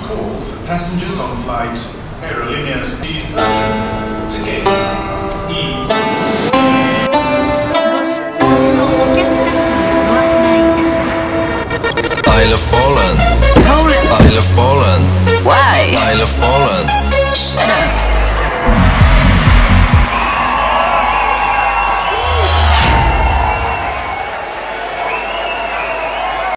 call for passengers on flight Aerolíneas de to gate E. I love Poland. Poland? I love Poland. Why? I love Poland. Shut up.